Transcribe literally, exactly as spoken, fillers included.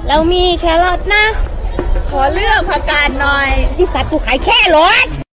เรามีแครอทนะขอเลือกผักกาดหน่อยที่สัตว์กูขายแค่รถ